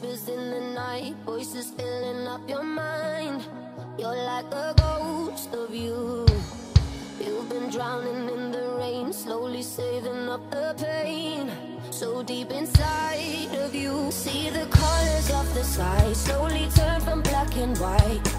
whispers in the night, voices filling up your mind. You're like a ghost of you. You've been drowning in the rain, slowly saving up the pain. So deep inside of you, see the colors of the sky slowly turn from black and white.